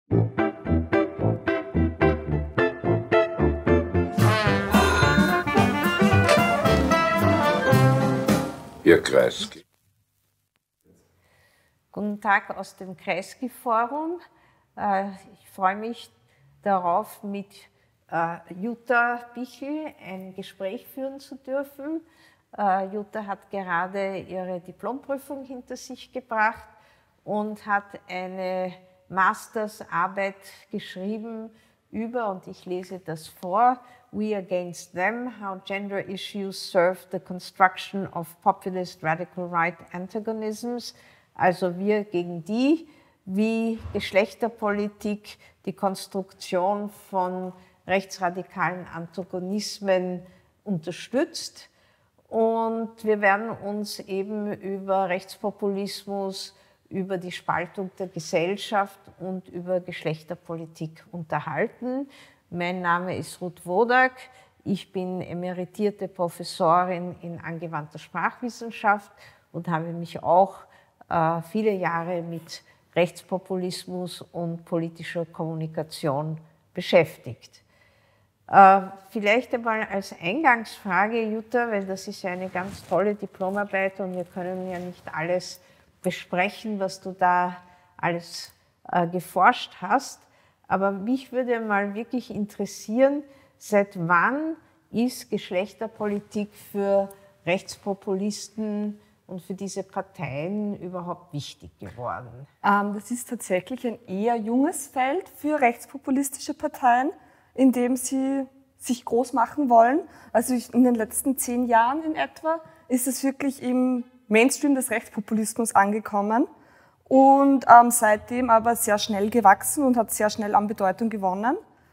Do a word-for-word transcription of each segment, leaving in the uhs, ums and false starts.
Herr Kreisky. Guten Tag aus dem Kreisky-Forum. Ich freue mich darauf, mit Jutta Bichl ein Gespräch führen zu dürfen. Jutta hat gerade ihre Diplomprüfung hinter sich gebracht und hat eine Mastersarbeit geschrieben über, und ich lese das vor, We Against Them, How Gender Issues Serve the Construction of Populist Radical Right Antagonisms. Also wir gegen die, wie Geschlechterpolitik die Konstruktion von rechtsradikalen Antagonismen unterstützt. Und wir werden uns eben über Rechtspopulismus, über die Spaltung der Gesellschaft und über Geschlechterpolitik unterhalten. Mein Name ist Ruth Wodak. Ich bin emeritierte Professorin in angewandter Sprachwissenschaft und habe mich auch äh, viele Jahre mit Rechtspopulismus und politischer Kommunikation beschäftigt. Äh, vielleicht einmal als Eingangsfrage, Jutta, weil das ist ja eine ganz tolle Diplomarbeit und wir können ja nicht alles besprechen, was du da alles äh, geforscht hast. Aber mich würde mal wirklich interessieren, seit wann ist Geschlechterpolitik für Rechtspopulisten und für diese Parteien überhaupt wichtig geworden? Ähm, das ist tatsächlich ein eher junges Feld für rechtspopulistische Parteien, in dem sie sich groß machen wollen. Also in den letzten zehn Jahren in etwa ist es wirklich im Mainstream des Rechtspopulismus angekommen und ähm, seitdem aber sehr schnell gewachsen und hat sehr schnell an Bedeutung gewonnen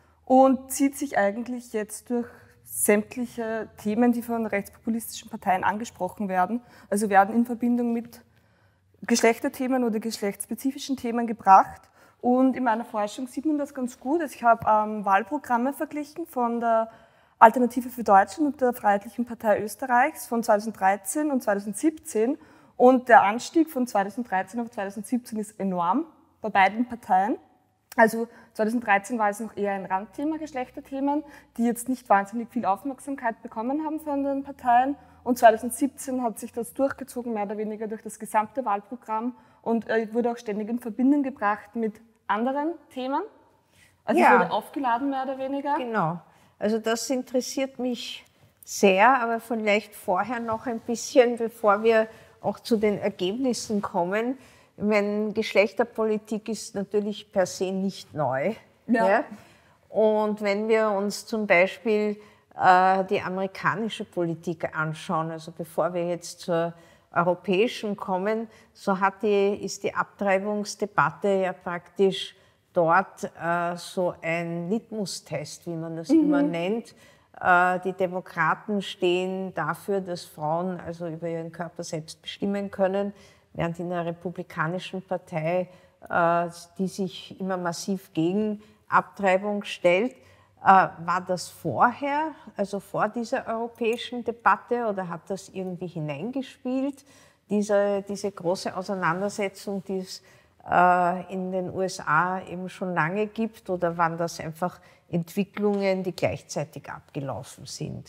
und zieht sich eigentlich jetzt durch sämtliche Themen, die von rechtspopulistischen Parteien angesprochen werden, also werden in Verbindung mit Geschlechterthemen oder geschlechtsspezifischen Themen gebracht. Und in meiner Forschung sieht man das ganz gut. Also ich habe ähm, Wahlprogramme verglichen von der Alternative für Deutschland und der Freiheitlichen Partei Österreichs von zweitausenddreizehn und zweitausendsiebzehn. Und der Anstieg von zweitausenddreizehn auf zweitausendsiebzehn ist enorm bei beiden Parteien. Also zweitausenddreizehn war es noch eher ein Randthema, Geschlechterthemen, die jetzt nicht wahnsinnig viel Aufmerksamkeit bekommen haben von den Parteien. Und zweitausendsiebzehn hat sich das durchgezogen, mehr oder weniger durch das gesamte Wahlprogramm und äh, wurde auch ständig in Verbindung gebracht mit anderen Themen. Also ja, es wurde aufgeladen, mehr oder weniger. Genau. Also das interessiert mich sehr, aber vielleicht vorher noch ein bisschen, bevor wir auch zu den Ergebnissen kommen. Ich meine, Geschlechterpolitik ist natürlich per se nicht neu. Ja. Ja? Und wenn wir uns zum Beispiel äh, die amerikanische Politik anschauen, also bevor wir jetzt zur europäischen kommen, so hat die, ist die Abtreibungsdebatte ja praktisch dort äh, so ein Litmus-Test, wie man das mhm. immer nennt. Äh, die Demokraten stehen dafür, dass Frauen also über ihren Körper selbst bestimmen können, während in der Republikanischen Partei, äh, die sich immer massiv gegen Abtreibung stellt. Äh, war das vorher, also vor dieser europäischen Debatte, oder hat das irgendwie hineingespielt, diese, diese große Auseinandersetzung, die es äh, in den U S A eben schon lange gibt, oder waren das einfach Entwicklungen, die gleichzeitig abgelaufen sind?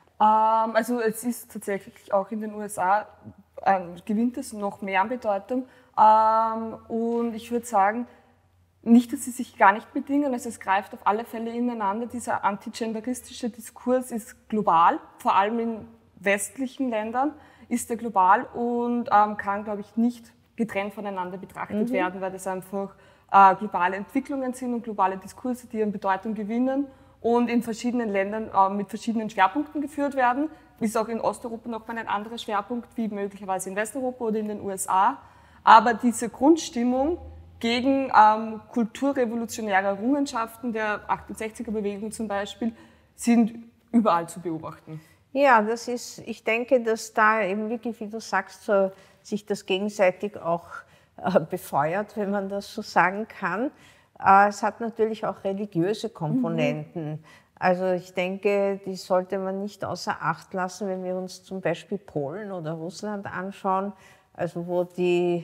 Ähm, also es ist tatsächlich auch in den U S A, äh, gewinnt es noch mehr an Bedeutung. Ähm, und ich würde sagen, nicht, dass sie sich gar nicht bedingen, also es greift auf alle Fälle ineinander. Dieser antigenderistische Diskurs ist global, vor allem in westlichen Ländern ist er global und ähm, kann, glaube ich, nicht getrennt voneinander betrachtet mhm. werden, weil das einfach äh, globale Entwicklungen sind und globale Diskurse, die an Bedeutung gewinnen und in verschiedenen Ländern äh, mit verschiedenen Schwerpunkten geführt werden. Ist auch in Osteuropa nochmal ein anderer Schwerpunkt, wie möglicherweise in Westeuropa oder in den U S A. Aber diese Grundstimmung gegen ähm, kulturrevolutionäre Errungenschaften der achtundsechziger-Bewegung zum Beispiel sind überall zu beobachten. Ja, das ist, ich denke, dass da eben wirklich, wie du sagst, so, sich das gegenseitig auch äh, befeuert, wenn man das so sagen kann. Äh, es hat natürlich auch religiöse Komponenten. Mhm. Also ich denke, die sollte man nicht außer Acht lassen, wenn wir uns zum Beispiel Polen oder Russland anschauen, also wo die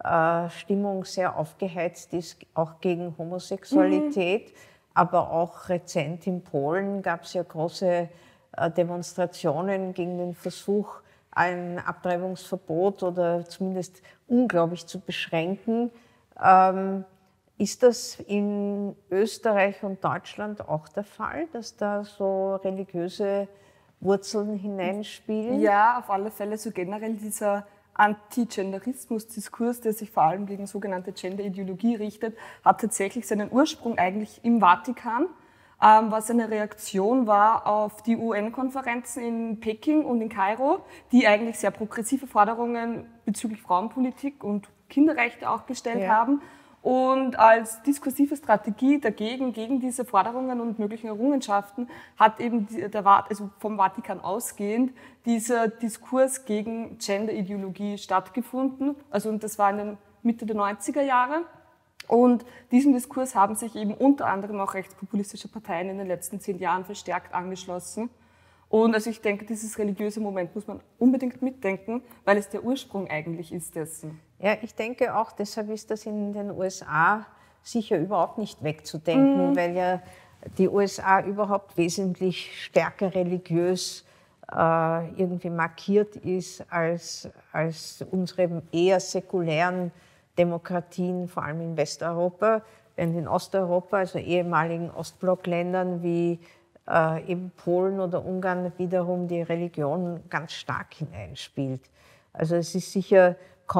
äh, Stimmung sehr aufgeheizt ist, auch gegen Homosexualität. Mhm. Aber auch rezent in Polen gab es ja große äh, Demonstrationen gegen den Versuch, ein Abtreibungsverbot oder zumindest unglaublich zu beschränken. Ähm, ist das in Österreich und Deutschland auch der Fall, dass da so religiöse Wurzeln hineinspielen? Ja, auf alle Fälle. So generell dieser Anti-Genderismus-Diskurs, der sich vor allem gegen sogenannte Gender-Ideologie richtet, hat tatsächlich seinen Ursprung eigentlich im Vatikan, ähm, was eine Reaktion war auf die U N-Konferenzen in Peking und in Kairo, die eigentlich sehr progressive Forderungen bezüglich Frauenpolitik und Kinderrechte auch gestellt ja. haben. Und als diskursive Strategie dagegen, gegen diese Forderungen und möglichen Errungenschaften, hat eben der, also vom Vatikan ausgehend dieser Diskurs gegen Gender-Ideologie stattgefunden. Also und das war in der Mitte der neunziger Jahre. Und diesem Diskurs haben sich eben unter anderem auch rechtspopulistische Parteien in den letzten zehn Jahren verstärkt angeschlossen. Und also ich denke, dieses religiöse Moment muss man unbedingt mitdenken, weil es der Ursprung eigentlich ist dessen. Ja, ich denke auch, deshalb ist das in den U S A sicher überhaupt nicht wegzudenken, mhm. weil ja die U S A überhaupt wesentlich stärker religiös äh, irgendwie markiert ist als, als unsere eher säkulären Demokratien, vor allem in Westeuropa, während in Osteuropa, also ehemaligen Ostblockländern wie äh, eben Polen oder Ungarn wiederum die Religion ganz stark hineinspielt. Also es ist sicher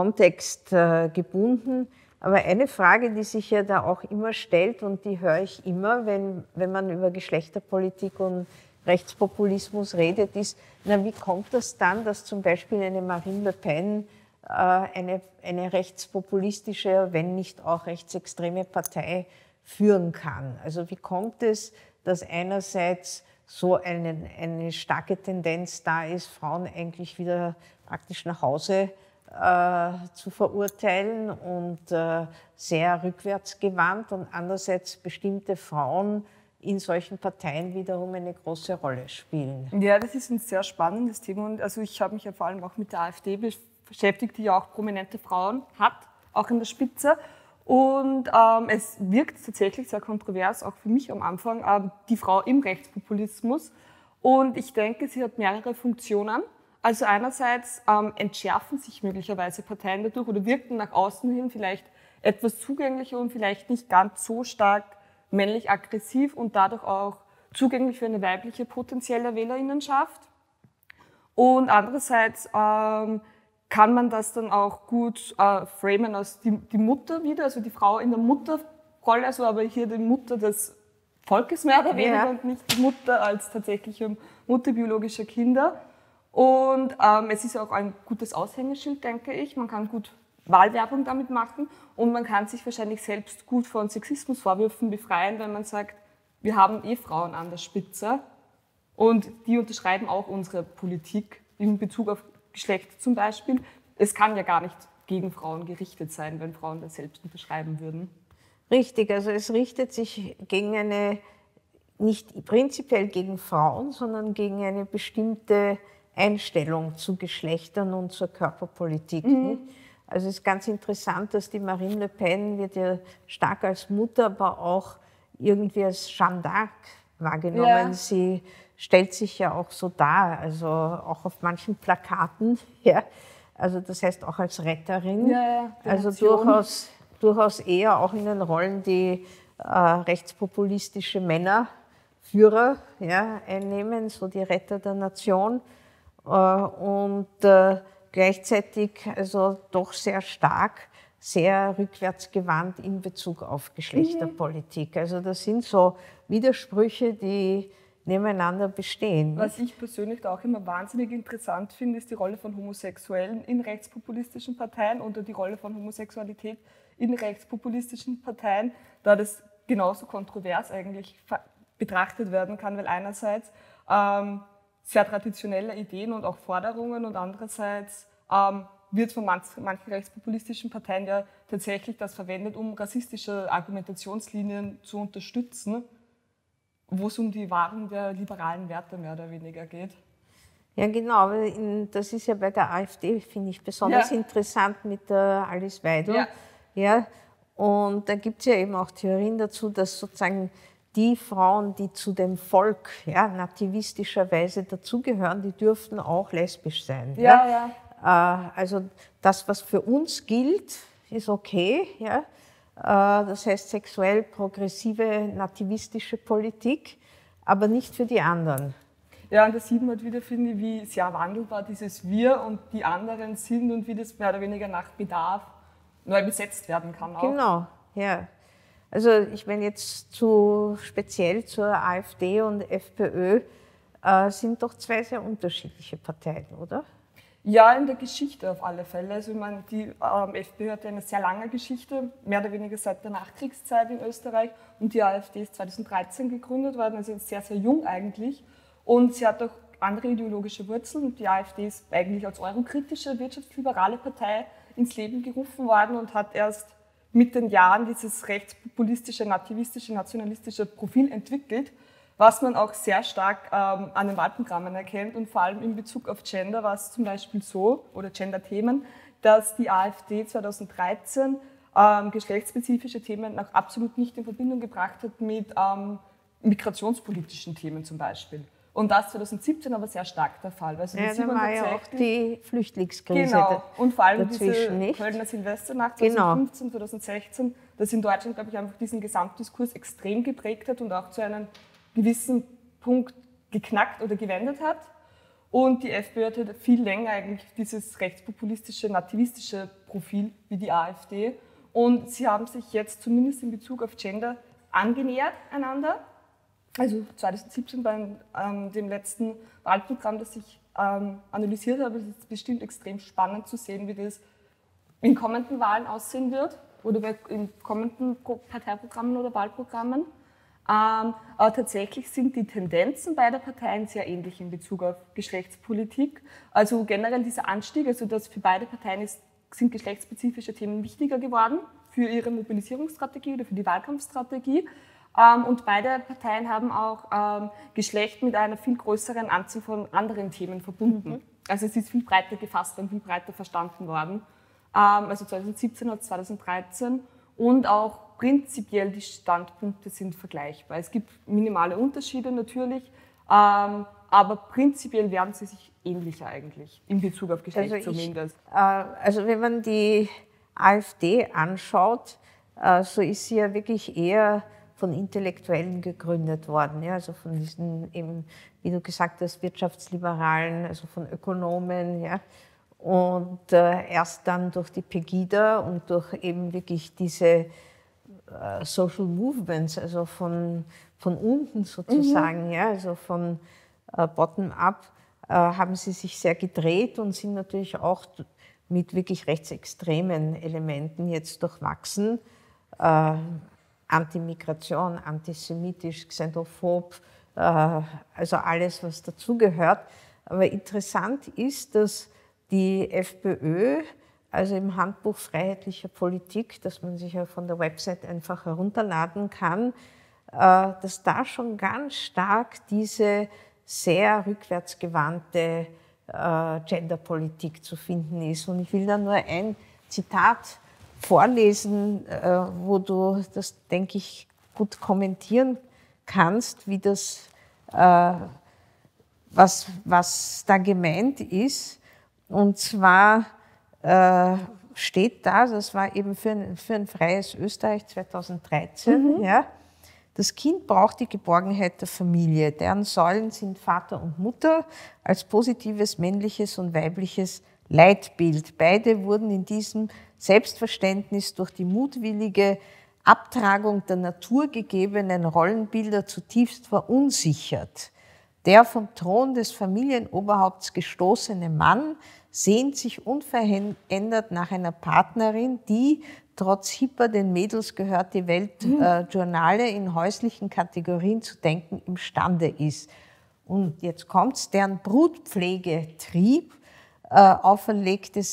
kontextgebunden. Aber eine Frage, die sich ja da auch immer stellt und die höre ich immer, wenn, wenn man über Geschlechterpolitik und Rechtspopulismus redet, ist, na, wie kommt das dann, dass zum Beispiel eine Marine Le Pen äh, eine, eine rechtspopulistische, wenn nicht auch rechtsextreme Partei führen kann? Also wie kommt es, dass einerseits so eine, eine starke Tendenz da ist, Frauen eigentlich wieder praktisch nach Hause Äh, zu verurteilen und äh, sehr rückwärtsgewandt und andererseits bestimmte Frauen in solchen Parteien wiederum eine große Rolle spielen. Ja, das ist ein sehr spannendes Thema und also ich habe mich ja vor allem auch mit der AfD beschäftigt, die ja auch prominente Frauen hat, auch in der Spitze. Und ähm, es wirkt tatsächlich sehr kontrovers, auch für mich am Anfang, äh, die Frau im Rechtspopulismus. Und ich denke, sie hat mehrere Funktionen. Also einerseits ähm, entschärfen sich möglicherweise Parteien dadurch oder wirken nach außen hin vielleicht etwas zugänglicher und vielleicht nicht ganz so stark männlich aggressiv und dadurch auch zugänglich für eine weibliche potenzielle Wählerinnenschaft. Und andererseits ähm, kann man das dann auch gut äh, framen als die, die Mutter wieder, also die Frau in der Mutterrolle, also aber hier die Mutter des Volkes mehr oder weniger ja. und nicht die Mutter als tatsächliche Mutter biologischer Kinder. Und ähm, es ist auch ein gutes Aushängeschild, denke ich. Man kann gut Wahlwerbung damit machen und man kann sich wahrscheinlich selbst gut von Sexismusvorwürfen befreien, wenn man sagt, wir haben eh Frauen an der Spitze und die unterschreiben auch unsere Politik in Bezug auf Geschlecht zum Beispiel. Es kann ja gar nicht gegen Frauen gerichtet sein, wenn Frauen das selbst unterschreiben würden. Richtig, also es richtet sich gegen eine, nicht prinzipiell gegen Frauen, sondern gegen eine bestimmte Einstellung zu Geschlechtern und zur Körperpolitik. Mhm. Also es ist ganz interessant, dass die Marine Le Pen wird ja stark als Mutter, aber auch irgendwie als Jeanne d'Arc wahrgenommen. Ja. Sie stellt sich ja auch so dar, also auch auf manchen Plakaten. Ja. Also das heißt auch als Retterin. Ja, ja, also durchaus, durchaus eher auch in den Rollen, die äh, rechtspopulistische Männerführer ja, einnehmen, so die Retter der Nation. Und äh, gleichzeitig also doch sehr stark, sehr rückwärtsgewandt in Bezug auf Geschlechterpolitik. Also das sind so Widersprüche, die nebeneinander bestehen. Was ich persönlich da auch immer wahnsinnig interessant finde, ist die Rolle von Homosexuellen in rechtspopulistischen Parteien oder die Rolle von Homosexualität in rechtspopulistischen Parteien, da das genauso kontrovers eigentlich betrachtet werden kann, weil einerseits ähm, sehr traditionelle Ideen und auch Forderungen und andererseits ähm, wird von manch, manchen rechtspopulistischen Parteien ja tatsächlich das verwendet, um rassistische Argumentationslinien zu unterstützen, wo es um die Wahrung der liberalen Werte mehr oder weniger geht. Ja, genau. Das ist ja bei der AfD, finde ich, besonders ja. interessant mit der Alice Weidel. Ja. Ja. Und da gibt es ja eben auch Theorien dazu, dass sozusagen die Frauen, die zu dem Volk ja, nativistischerweise dazugehören, die dürften auch lesbisch sein. Ja, ja. ja. Also das, was für uns gilt, ist okay. Ja. Das heißt sexuell progressive, nativistische Politik, aber nicht für die anderen. Ja, und da sieht man halt wieder, finde ich, wie sehr wandelbar dieses Wir und die anderen sind und wie das mehr oder weniger nach Bedarf neu besetzt werden kann auch. Genau, ja. Also ich meine jetzt zu, speziell zur AfD und FPÖ, äh, sind doch zwei sehr unterschiedliche Parteien, oder? Ja, in der Geschichte auf alle Fälle. Also ich meine, die ähm, FPÖ hat eine sehr lange Geschichte, mehr oder weniger seit der Nachkriegszeit in Österreich, und die AfD ist zweitausenddreizehn gegründet worden, also sehr, sehr jung eigentlich. Und sie hat auch andere ideologische Wurzeln. Und die AfD ist eigentlich als eurokritische, wirtschaftsliberale Partei ins Leben gerufen worden und hat erst mit den Jahren dieses rechtspopulistische, nativistische, nationalistische Profil entwickelt, was man auch sehr stark ähm, an den Wahlprogrammen erkennt. Und vor allem in Bezug auf Gender war es zum Beispiel so, oder Gender-Themen, dass die AfD zweitausenddreizehn ähm, geschlechtsspezifische Themen noch absolut nicht in Verbindung gebracht hat mit ähm, migrationspolitischen Themen zum Beispiel. Und das zweitausendsiebzehn aber sehr stark der Fall. Also ja, da war ja auch die Flüchtlingskrise. Genau, und vor allem diese nicht. Kölner Silvesternacht zweitausendfünfzehn, genau. zweitausendsechzehn, das in Deutschland, glaube ich, einfach diesen Gesamtdiskurs extrem geprägt hat und auch zu einem gewissen Punkt geknackt oder gewendet hat. Und die FPÖ hat halt viel länger eigentlich dieses rechtspopulistische, nativistische Profil wie die AfD. Und sie haben sich jetzt zumindest in Bezug auf Gender angenähert einander. Also zweitausendsiebzehn bei ähm, dem letzten Wahlprogramm, das ich ähm, analysiert habe, ist es bestimmt extrem spannend zu sehen, wie das in kommenden Wahlen aussehen wird oder bei, in kommenden Parteiprogrammen oder Wahlprogrammen. Ähm, aber tatsächlich sind die Tendenzen beider Parteien sehr ähnlich in Bezug auf Geschlechtspolitik. Also generell dieser Anstieg, also dass für beide Parteien ist, sind geschlechtsspezifische Themen wichtiger geworden für ihre Mobilisierungsstrategie oder für die Wahlkampfstrategie. Ähm, und beide Parteien haben auch ähm, Geschlecht mit einer viel größeren Anzahl von anderen Themen verbunden. Mhm. Also es ist viel breiter gefasst und viel breiter verstanden worden. Ähm, also zweitausendsiebzehn als zweitausenddreizehn. Und auch prinzipiell die Standpunkte sind vergleichbar. Es gibt minimale Unterschiede natürlich, ähm, aber prinzipiell werden sie sich ähnlicher eigentlich in Bezug auf Geschlecht also zumindest. Ich, äh, also wenn man die AfD anschaut, äh, so ist sie ja wirklich eher von Intellektuellen gegründet worden, ja, also von diesen eben, wie du gesagt hast, Wirtschaftsliberalen, also von Ökonomen, ja, und äh, erst dann durch die Pegida und durch eben wirklich diese äh, Social Movements, also von, von unten sozusagen, mhm. ja, also von äh, bottom-up, äh, haben sie sich sehr gedreht und sind natürlich auch mit wirklich rechtsextremen Elementen jetzt durchwachsen. Äh, Antimigration, antisemitisch, xenophob, äh, also alles, was dazugehört. Aber interessant ist, dass die FPÖ, also im Handbuch Freiheitlicher Politik, das man sich ja von der Website einfach herunterladen kann, äh, dass da schon ganz stark diese sehr rückwärtsgewandte äh, Genderpolitik zu finden ist. Und ich will da nur ein Zitat vorlesen, äh, wo du das, denke ich, gut kommentieren kannst, wie das, äh, was, was da gemeint ist. Und zwar äh, steht da, das war eben für ein, für ein freies Österreich zweitausenddreizehn, mhm. ja, das Kind braucht die Geborgenheit der Familie, deren Säulen sind Vater und Mutter als positives männliches und weibliches Leitbild. Beide wurden in diesem Selbstverständnis durch die mutwillige Abtragung der naturgegebenen Rollenbilder zutiefst verunsichert. Der vom Thron des Familienoberhaupts gestoßene Mann sehnt sich unverändert nach einer Partnerin, die, trotz hipper den Mädels gehört die Welt äh, Journale in häuslichen Kategorien zu denken imstande ist. Und jetzt kommt's, deren Brutpflegetrieb äh, auferlegte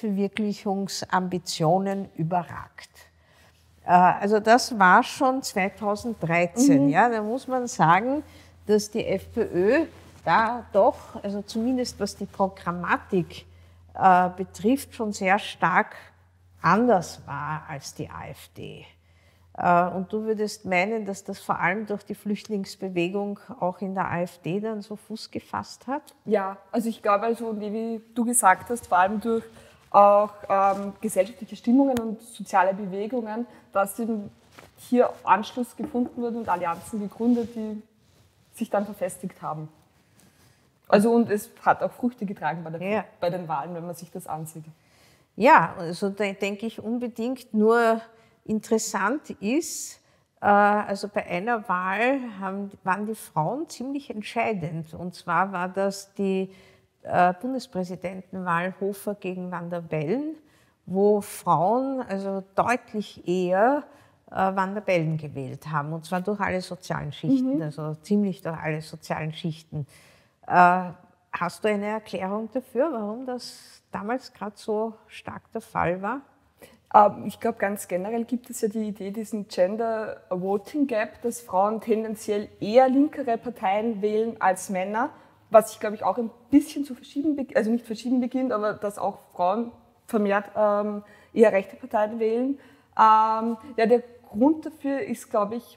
Selbstverwirklichungsambitionen überragt. Äh, also das war schon zweitausenddreizehn. Mhm. Ja, da muss man sagen, dass die FPÖ da doch, also zumindest was die Programmatik äh, betrifft, schon sehr stark anders war als die AfD. Äh, und du würdest meinen, dass das vor allem durch die Flüchtlingsbewegung auch in der AfD dann so Fuß gefasst hat? Ja, also ich glaube, also, wie du gesagt hast, vor allem durch auch ähm, gesellschaftliche Stimmungen und soziale Bewegungen, dass eben hier Anschluss gefunden wird und Allianzen gegründet, die sich dann verfestigt haben. Also und es hat auch Früchte getragen bei, der, ja. bei den Wahlen, wenn man sich das ansieht. Ja, also da denke ich unbedingt. Nur interessant ist, äh, also bei einer Wahl haben, waren die Frauen ziemlich entscheidend. Und zwar war das die äh, Bundespräsidentenwahl Hofer gegen Van der Bellen, wo Frauen also deutlich eher äh, Van der Bellen gewählt haben. Und zwar durch alle sozialen Schichten, mhm. also ziemlich durch alle sozialen Schichten. Äh, hast du eine Erklärung dafür, warum das damals gerade so stark der Fall war? Ähm, ich glaube, ganz generell gibt es ja die Idee, diesen Gender Voting Gap, dass Frauen tendenziell eher linkere Parteien wählen als Männer, was sich, glaube ich, auch ein bisschen zu verschieben, also nicht verschieben beginnt, aber dass auch Frauen vermehrt ähm, eher rechte Parteien wählen. Ähm, ja, der Grund dafür ist, glaube ich,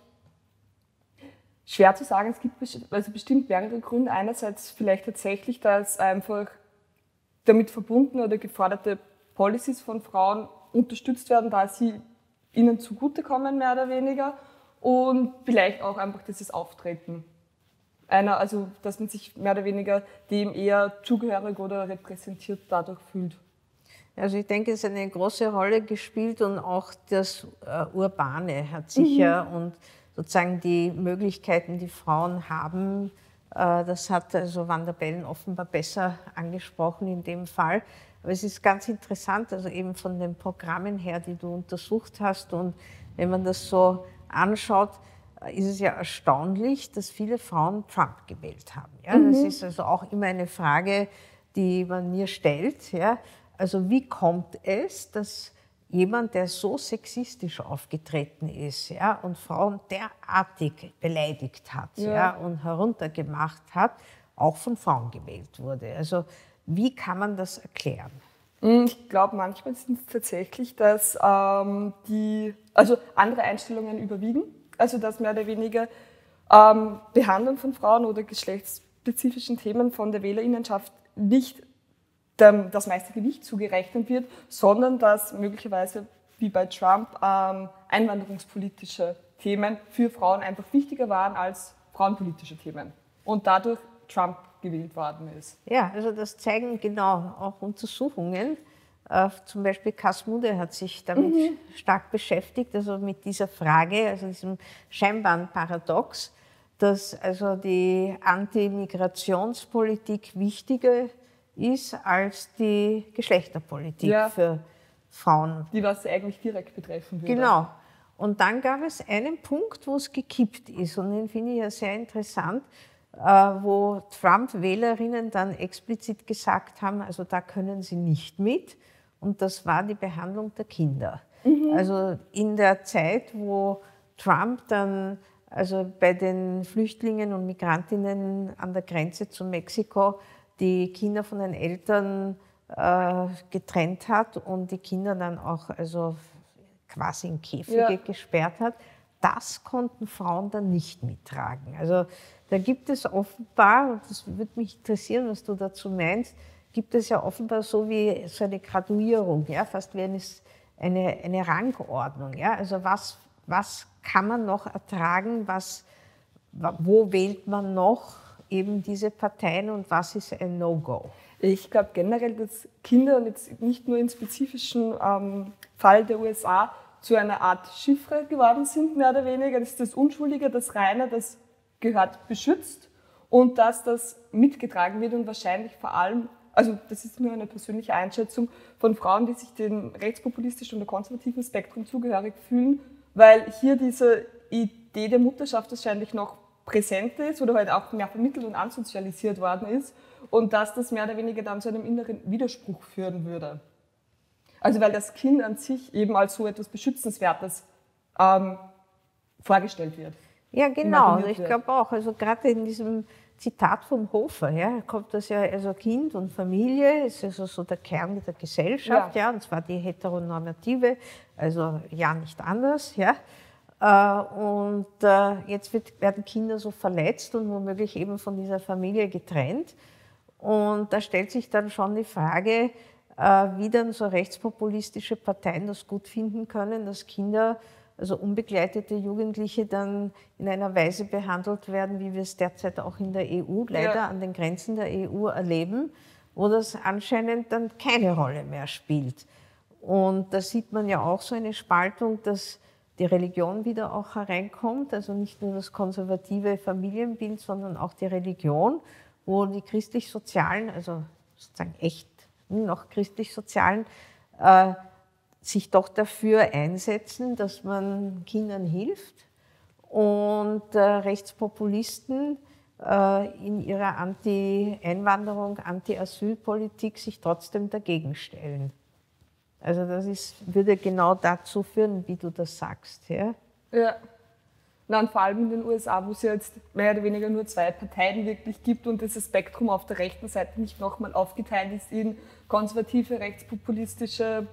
schwer zu sagen. Es gibt also bestimmt mehrere Gründe. Einerseits vielleicht tatsächlich, dass einfach damit verbundene oder geforderte Policies von Frauen unterstützt werden, da sie ihnen zugutekommen, mehr oder weniger. Und vielleicht auch einfach dieses Auftreten einer, also dass man sich mehr oder weniger dem eher zugehörig oder repräsentiert dadurch fühlt. Also ich denke, es hat eine große Rolle gespielt und auch das äh, Urbane hat sicher mhm. und sozusagen die Möglichkeiten, die Frauen haben, äh, das hat also Van der Bellen offenbar besser angesprochen in dem Fall. Aber es ist ganz interessant, also eben von den Programmen her, die du untersucht hast, und wenn man das so anschaut, ist es ja erstaunlich, dass viele Frauen Trump gewählt haben. Ja? Mhm. Das ist also auch immer eine Frage, die man mir stellt. Ja? Also wie kommt es, dass jemand, der so sexistisch aufgetreten ist, ja, und Frauen derartig beleidigt hat, ja. Ja, und heruntergemacht hat, auch von Frauen gewählt wurde? Also wie kann man das erklären? Ich glaube, manchmal sind es tatsächlich, dass ähm, die, also andere Einstellungen überwiegen. Also dass mehr oder weniger ähm, Behandlung von Frauen oder geschlechtsspezifischen Themen von der Wählerinnenschaft nicht dem, das meiste Gewicht zugerechnet wird, sondern dass möglicherweise, wie bei Trump, ähm, einwanderungspolitische Themen für Frauen einfach wichtiger waren als frauenpolitische Themen und dadurch Trump gewählt worden ist. Ja, also das zeigen genau auch Untersuchungen. Äh, zum Beispiel Kasmude hat sich damit mhm. stark beschäftigt, also mit dieser Frage, also diesem scheinbaren Paradox, dass also die Anti-Migrationspolitik wichtiger ist als die Geschlechterpolitik ja. für Frauen. Die was sie eigentlich direkt betreffen würde. Genau. Und dann gab es einen Punkt, wo es gekippt ist, und den finde ich ja sehr interessant, wo Trump-Wählerinnen dann explizit gesagt haben, also da können sie nicht mit, und das war die Behandlung der Kinder. Mhm. Also in der Zeit, wo Trump dann also bei den Flüchtlingen und Migrantinnen an der Grenze zu Mexiko die Kinder von den Eltern äh, getrennt hat und die Kinder dann auch also quasi in Käfige ja. gesperrt hat, das konnten Frauen dann nicht mittragen. Also da gibt es offenbar, und das würde mich interessieren, was du dazu meinst, gibt es ja offenbar so wie so eine Graduierung, ja, fast wie eine, eine, eine Rangordnung. Ja? Also was, was kann man noch ertragen, was, wo wählt man noch eben diese Parteien und was ist ein No-Go? Ich glaube generell, dass Kinder, und jetzt nicht nur im spezifischen ähm, Fall der U S A, zu einer Art Chiffre geworden sind, mehr oder weniger. Das ist das Unschuldige, das Reine, das gehört beschützt, und dass das mitgetragen wird und wahrscheinlich vor allem, also das ist nur eine persönliche Einschätzung, von Frauen, die sich dem rechtspopulistischen oder konservativen Spektrum zugehörig fühlen, weil hier diese Idee der Mutterschaft wahrscheinlich noch präsent ist oder halt auch mehr vermittelt und ansozialisiert worden ist, und dass das mehr oder weniger dann zu einem inneren Widerspruch führen würde. Also weil das Kind an sich eben als so etwas Beschützenswertes ähm, vorgestellt wird. Ja, genau. Also ich glaube auch, also gerade in diesem Zitat vom Hofer, ja, kommt das ja, also Kind und Familie ist also so der Kern der Gesellschaft, ja, ja und zwar die heteronormative, also ja nicht anders, ja. Und jetzt wird, werden Kinder so verletzt und womöglich eben von dieser Familie getrennt. Und da stellt sich dann schon die Frage, wie dann so rechtspopulistische Parteien das gut finden können, dass Kinder, also unbegleitete Jugendliche, dann in einer Weise behandelt werden, wie wir es derzeit auch in der E U leider ja. an den Grenzen der E U erleben, wo das anscheinend dann keine Rolle mehr spielt. Und da sieht man ja auch so eine Spaltung, dass die Religion wieder auch hereinkommt, also nicht nur das konservative Familienbild, sondern auch die Religion, wo die christlich-sozialen, also sozusagen echt noch christlich-sozialen, äh, sich doch dafür einsetzen, dass man Kindern hilft und äh, Rechtspopulisten äh, in ihrer Anti-Einwanderung, Anti-Asylpolitik sich trotzdem dagegen stellen. Also das ist, würde genau dazu führen, wie du das sagst. Ja, ja. Na, und vor allem in den U S A, wo es ja jetzt mehr oder weniger nur zwei Parteien wirklich gibt und das Spektrum auf der rechten Seite nicht nochmal aufgeteilt ist in konservative, rechtspopulistische,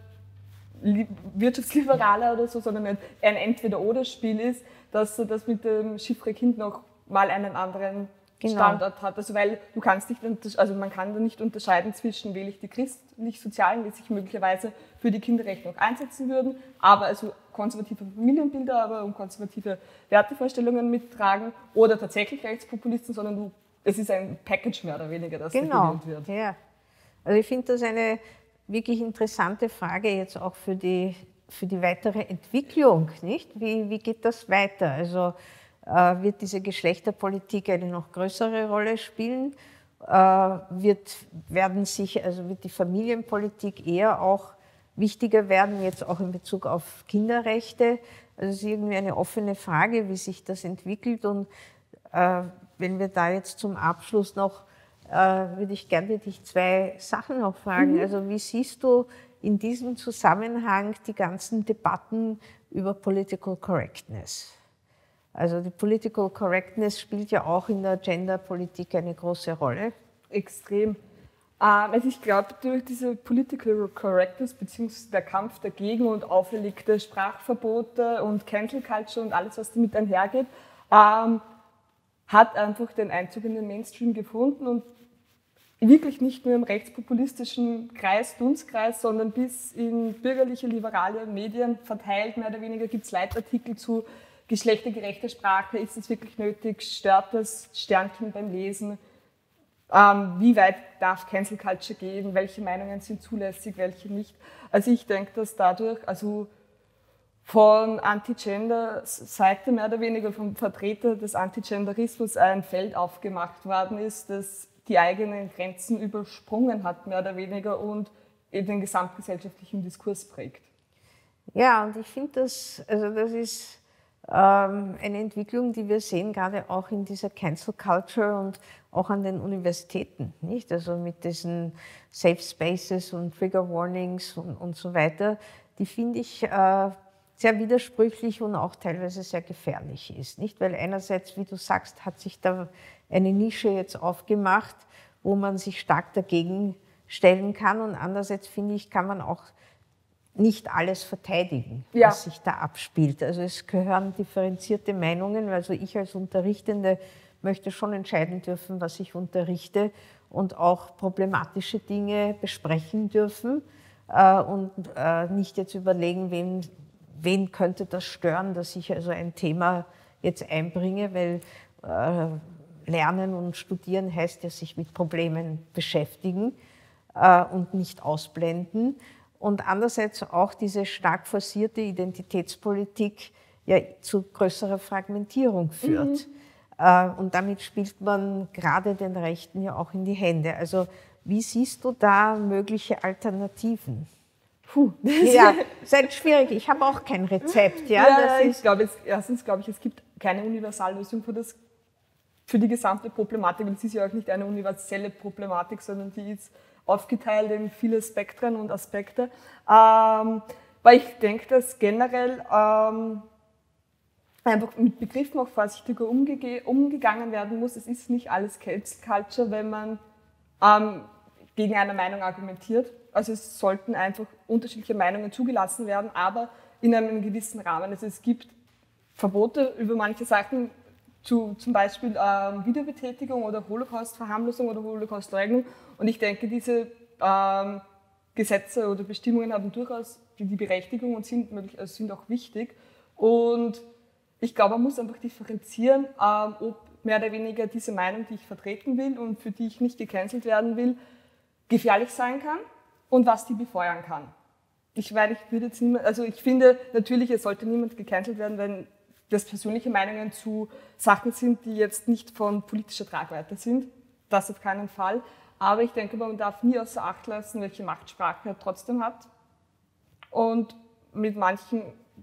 Wirtschaftsliberale oder so, sondern ein Entweder-Oder-Spiel ist, dass so das mit dem Chiffre-Kind noch mal einen anderen genau. Standort hat. Also weil du kannst nicht, also man kann da nicht unterscheiden zwischen, wähle ich die christlich-sozialen, die sich möglicherweise für die Kinderrechte noch einsetzen würden, aber also konservative Familienbilder aber und konservative Wertevorstellungen mittragen oder tatsächlich Rechtspopulisten, sondern du, es ist ein Package mehr oder weniger, das genau. gewählt wird. Ja. Also ich finde das eine wirklich interessante Frage jetzt auch für die, für die weitere Entwicklung, nicht? Wie, wie geht das weiter? Also äh, wird diese Geschlechterpolitik eine noch größere Rolle spielen? Äh, wird, werden sich, also wird die Familienpolitik eher auch wichtiger werden, jetzt auch in Bezug auf Kinderrechte? Also es ist irgendwie eine offene Frage, wie sich das entwickelt. Und äh, wenn wir da jetzt zum Abschluss noch Äh, würde ich gerne dich zwei Sachen noch fragen. Mhm. Also wie siehst du in diesem Zusammenhang die ganzen Debatten über Political Correctness? Also die Political Correctness spielt ja auch in der Genderpolitik eine große Rolle. Extrem. Also ich glaube, durch diese Political Correctness bzw. der Kampf dagegen und auferlegte Sprachverbote und Cancel Culture und alles, was damit einhergeht, ähm, hat einfach den Einzug in den Mainstream gefunden und wirklich nicht nur im rechtspopulistischen Kreis, Dunstkreis, sondern bis in bürgerliche, liberale Medien verteilt, mehr oder weniger gibt es Leitartikel zu geschlechtergerechter Sprache, ist es wirklich nötig, stört das Sternchen beim Lesen, ähm, wie weit darf Cancel Culture gehen, welche Meinungen sind zulässig, welche nicht. Also ich denke, dass dadurch, also von Anti-Gender-Seite mehr oder weniger vom Vertreter des Antigenderismus ein Feld aufgemacht worden ist, das die eigenen Grenzen übersprungen hat, mehr oder weniger, und den gesamtgesellschaftlichen Diskurs prägt. Ja, und ich finde, das, also das ist ähm, eine Entwicklung, die wir sehen, gerade auch in dieser Cancel Culture und auch an den Universitäten, nicht? Also mit diesen Safe Spaces und Trigger Warnings und, und so weiter, die finde ich äh, sehr widersprüchlich und auch teilweise sehr gefährlich ist, nicht? Weil einerseits, wie du sagst, hat sich da eine Nische jetzt aufgemacht, wo man sich stark dagegen stellen kann, und andererseits, finde ich, kann man auch nicht alles verteidigen, ja. was sich da abspielt. Also es gehören differenzierte Meinungen, also ich als Unterrichtende möchte schon entscheiden dürfen, was ich unterrichte, und auch problematische Dinge besprechen dürfen äh, und äh, nicht jetzt überlegen, wen Wen könnte das stören, dass ich also ein Thema jetzt einbringe, weil äh, Lernen und Studieren heißt ja, sich mit Problemen beschäftigen äh, und nicht ausblenden. Und andererseits auch diese stark forcierte Identitätspolitik ja zu größerer Fragmentierung führt. Mhm. Äh, und damit spielt man gerade den Rechten ja auch in die Hände. Also wie siehst du da mögliche Alternativen? Puh. Ja, sehr schwierig. Ich habe auch kein Rezept. Ja, ja das ich glaube, es, erstens glaube ich, es gibt keine Universallösung für, das, für die gesamte Problematik. Und es ist ja auch nicht eine universelle Problematik, sondern die ist aufgeteilt in viele Spektren und Aspekte. Ähm, weil ich denke, dass generell ähm, einfach mit Begriffen auch vorsichtiger umge umgegangen werden muss. Es ist nicht alles Cancel Culture, wenn man ähm, gegen eine Meinung argumentiert. Also es sollten einfach unterschiedliche Meinungen zugelassen werden, aber in einem gewissen Rahmen. Also es gibt Verbote über manche Sachen, zu, zum Beispiel ähm, Videobetätigung oder Holocaust-Verharmlosung oder Holocaust-Leugnung. Und ich denke, diese ähm, Gesetze oder Bestimmungen haben durchaus die, die Berechtigung und sind, möglich, also sind auch wichtig. Und ich glaube, man muss einfach differenzieren, ähm, ob mehr oder weniger diese Meinung, die ich vertreten will und für die ich nicht gecancelt werden will, gefährlich sein kann und was die befeuern kann. Ich, weil ich würde jetzt niemand, also ich finde natürlich, es sollte niemand gecancelt werden, wenn das persönliche Meinungen zu Sachen sind, die jetzt nicht von politischer Tragweite sind. Das auf keinen Fall. Aber ich denke, man darf nie außer Acht lassen, welche Macht Sprache trotzdem hat. Und mit manchen,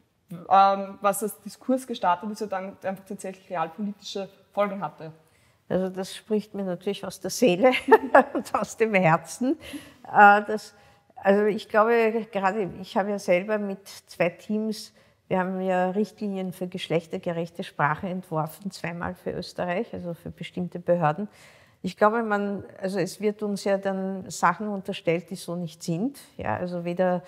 ähm, was als Diskurs gestartet ist, dann einfach tatsächlich realpolitische Folgen hatte. Also das spricht mir natürlich aus der Seele und aus dem Herzen. Äh, das, also ich glaube, gerade ich habe ja selber mit zwei Teams, wir haben ja Richtlinien für geschlechtergerechte Sprache entworfen, zweimal für Österreich, also für bestimmte Behörden. Ich glaube, man, also es wird uns ja dann Sachen unterstellt, die so nicht sind. Ja, also weder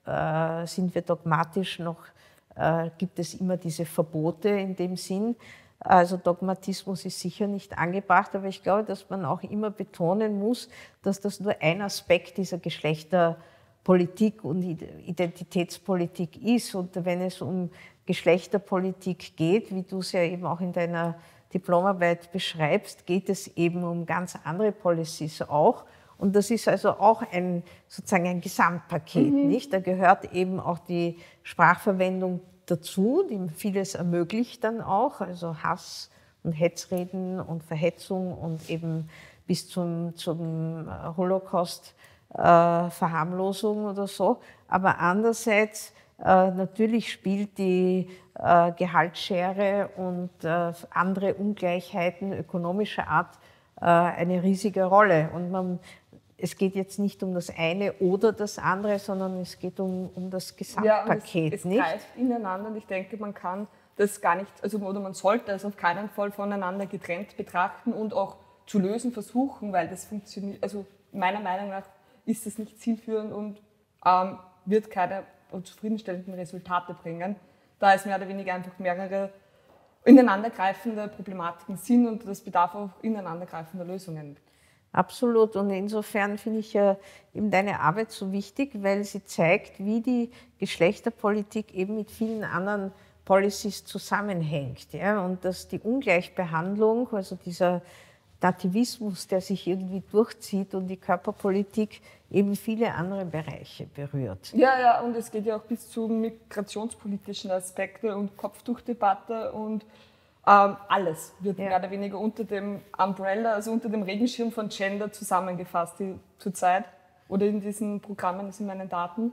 äh, sind wir dogmatisch, noch äh, gibt es immer diese Verbote in dem Sinn. Also Dogmatismus ist sicher nicht angebracht, aber ich glaube, dass man auch immer betonen muss, dass das nur ein Aspekt dieser Geschlechterpolitik und Identitätspolitik ist. Und wenn es um Geschlechterpolitik geht, wie du es ja eben auch in deiner Diplomarbeit beschreibst, geht es eben um ganz andere Policies auch. Und das ist also auch ein, sozusagen ein Gesamtpaket, mhm. nicht? Da gehört eben auch die Sprachverwendung dazu, die vieles ermöglicht dann auch, also Hass und Hetzreden und Verhetzung und eben bis zum, zum Holocaust äh, Verharmlosung oder so. Aber andererseits äh, natürlich spielt die äh, Gehaltsschere und äh, andere Ungleichheiten ökonomischer Art äh, eine riesige Rolle. Und man Es geht jetzt nicht um das eine oder das andere, sondern es geht um, um das Gesamtpaket. Ja, und es, es nicht? greift ineinander und ich denke, man kann das gar nicht, also oder man sollte es auf keinen Fall voneinander getrennt betrachten und auch zu lösen versuchen, weil das funktioniert, also meiner Meinung nach ist das nicht zielführend und ähm, wird keine zufriedenstellenden Resultate bringen, da es mehr oder weniger einfach mehrere ineinandergreifende Problematiken sind und das bedarf auch ineinandergreifender Lösungen. Absolut. Und insofern finde ich ja eben deine Arbeit so wichtig, weil sie zeigt, wie die Geschlechterpolitik eben mit vielen anderen Policies zusammenhängt. Ja? Und dass die Ungleichbehandlung, also dieser Nativismus, der sich irgendwie durchzieht und die Körperpolitik eben viele andere Bereiche berührt. Ja, ja, und es geht ja auch bis zu migrationspolitischen Aspekten und Kopftuchdebatte und Ähm, alles wird ja. mehr oder weniger unter dem Umbrella, also unter dem Regenschirm von Gender zusammengefasst zurzeit oder in diesen Programmen, in meinen Daten.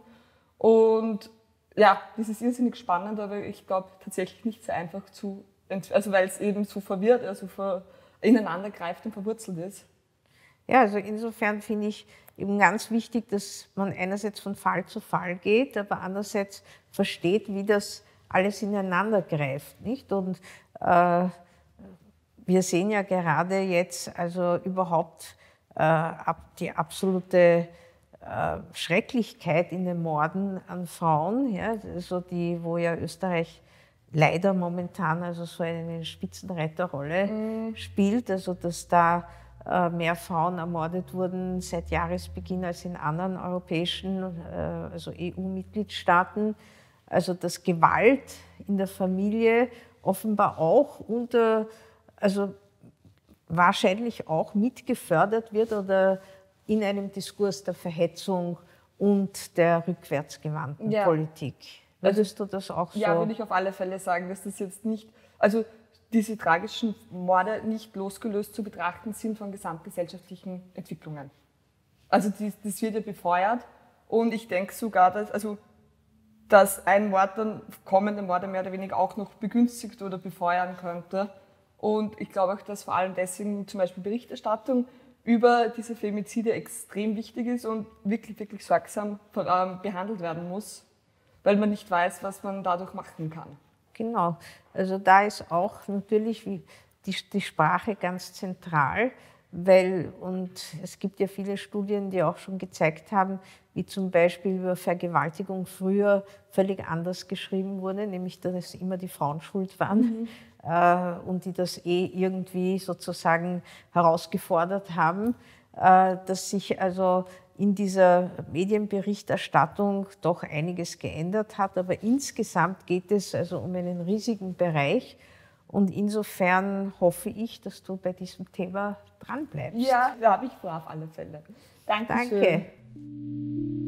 Und ja, das ist irrsinnig spannend, aber ich glaube tatsächlich nicht so einfach zu, also weil es eben so verwirrt, also ver, ineinander greift und verwurzelt ist. Ja, also insofern finde ich eben ganz wichtig, dass man einerseits von Fall zu Fall geht, aber andererseits versteht, wie das alles ineinander greift, nicht? Und äh, wir sehen ja gerade jetzt also überhaupt äh, ab, die absolute äh, Schrecklichkeit in den Morden an Frauen, ja, also die, wo ja Österreich leider momentan also so eine Spitzenreiterrolle mhm. spielt, also dass da äh, mehr Frauen ermordet wurden seit Jahresbeginn als in anderen europäischen, äh, also E U-Mitgliedstaaten. Also dass Gewalt in der Familie offenbar auch unter, also wahrscheinlich auch mitgefördert wird oder in einem Diskurs der Verhetzung und der rückwärtsgewandten ja. Politik. Würdest also, du das auch so? Ja, würde ich auf alle Fälle sagen, dass das jetzt nicht, also diese tragischen Morde nicht losgelöst zu betrachten sind von gesamtgesellschaftlichen Entwicklungen. Also die, das wird ja befeuert und ich denke sogar, dass, also dass ein Mord dann kommende Morde mehr oder weniger auch noch begünstigt oder befeuern könnte. Und ich glaube auch, dass vor allem deswegen zum Beispiel Berichterstattung über diese Femizide extrem wichtig ist und wirklich, wirklich sorgsam behandelt werden muss, weil man nicht weiß, was man dadurch machen kann. genau. Also da ist auch natürlich die, die Sprache ganz zentral, weil, und es gibt ja viele Studien, die auch schon gezeigt haben, wie zum Beispiel über Vergewaltigung früher völlig anders geschrieben wurde, nämlich dass es immer die Frauen schuld waren. Mhm. Äh, und die das eh irgendwie sozusagen herausgefordert haben, äh, dass sich also in dieser Medienberichterstattung doch einiges geändert hat. Aber insgesamt geht es also um einen riesigen Bereich. Und insofern hoffe ich, dass du bei diesem Thema dranbleibst. Ja, da habe ich vor, auf alle Fälle. Dankeschön. Danke.